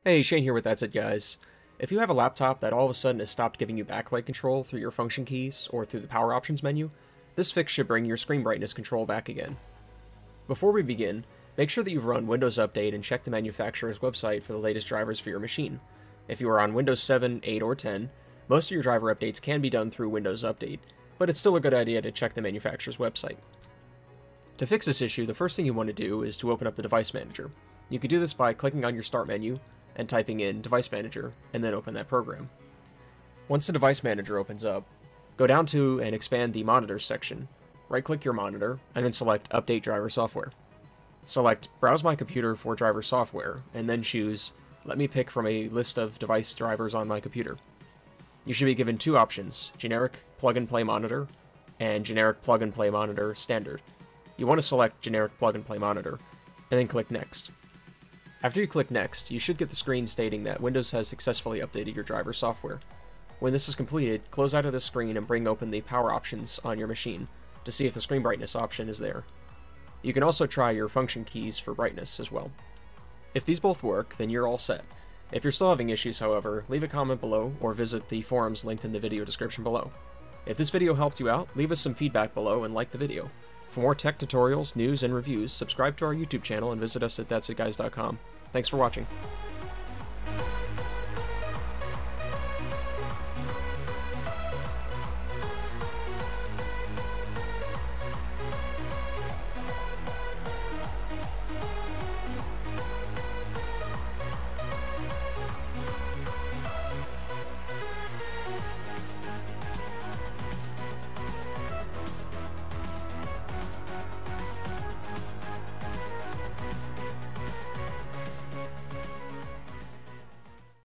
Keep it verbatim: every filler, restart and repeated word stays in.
Hey, Shane here with That's It Guys. If you have a laptop that all of a sudden has stopped giving you backlight control through your function keys or through the power options menu, this fix should bring your screen brightness control back again. Before we begin, make sure that you've run Windows Update and check the manufacturer's website for the latest drivers for your machine. If you are on Windows seven, eight, or ten, most of your driver updates can be done through Windows Update, but it's still a good idea to check the manufacturer's website. To fix this issue, the first thing you want to do is to open up the Device Manager. You can do this by clicking on your Start menu and typing in Device Manager, and then open that program. Once the Device Manager opens up, go down to and expand the Monitors section. Right-click your monitor, and then select Update Driver Software. Select Browse My Computer for driver software, and then choose Let me pick from a list of device drivers on my computer. You should be given two options, Generic Plug-and-Play Monitor and Generic Plug-and-Play Monitor Standard. You want to select Generic Plug-and-Play Monitor, and then click Next. After you click Next, you should get the screen stating that Windows has successfully updated your driver software. When this is completed, close out of this screen and bring open the power options on your machine to see if the screen brightness option is there. You can also try your function keys for brightness as well. If these both work, then you're all set. If you're still having issues, however, leave a comment below or visit the forums linked in the video description below. If this video helped you out, leave us some feedback below and like the video. For more tech tutorials, news, and reviews, subscribe to our YouTube channel and visit us at that's it guys dot com. Thanks for watching.